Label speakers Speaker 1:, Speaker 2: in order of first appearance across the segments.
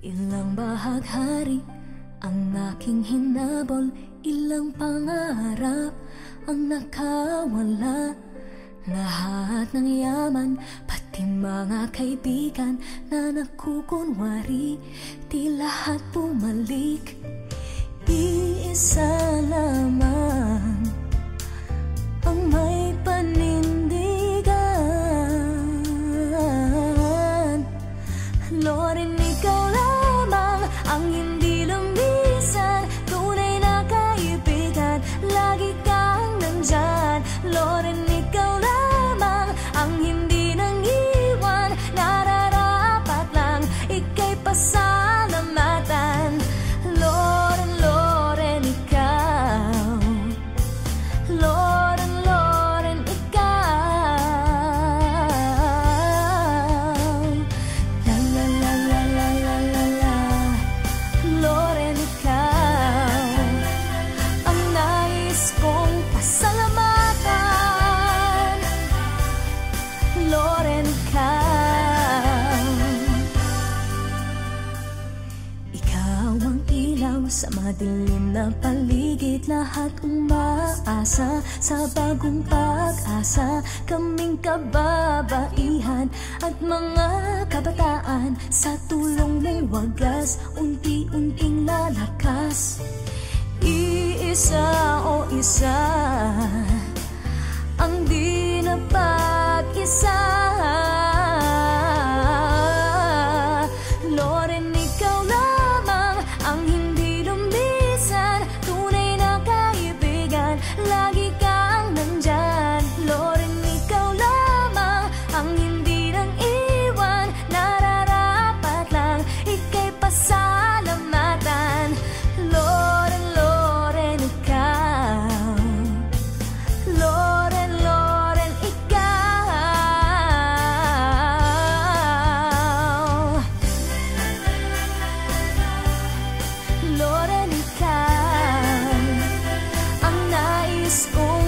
Speaker 1: Ilang bahaghari ang aking hinabol, ilang pangarap ang nakawala. Lahat ng yaman, pati mga kaibigan na nakukunwari, di lahat bumalik. Iisa lamang ang may panindigan. Loren, ikaw lamang ang hindi lumisan, tunay na kaibigan, lagi kang nandyan. Loren, ikaw lamang ang hindi nang iwan, nararapat lang ika'y pasalamatan. Loren, Loren, ikaw. Loren, Loren, ikaw. La la la la la la la la. Loren, ikaw ang nais kong pasalamatan. Loren, ikaw. Ikaw ang ilaw sa madilim na paligid, lahat umaasa sa bagong pag-asa. Kaming kababaihan at mga kabataan, sa tulong mong wagas, unti-unting lalakas. Iisa o isa ang di napag-isa. Loren, ikaw lamang ang hindi lumisan, tunay na kaibigan, lagi kang nandyan. Loren, ikaw lamang ang hindi nang iwan, nararapat lang ika'y pasalamatan. Loren, Loren, ikaw. Loren, Loren, ikaw. Loren, ikaw ang nais kong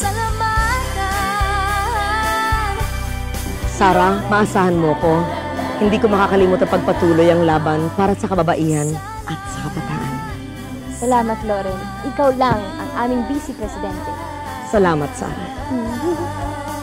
Speaker 1: pasalamatan.
Speaker 2: Sarah, maasahan mo ko. Hindi ko makakalimutan pagpatuloy ang laban para sa kababaihan at sa kabataan.
Speaker 3: Salamat, Loren. Ikaw lang ang aming vice presidente.
Speaker 2: Salamat, Sarah.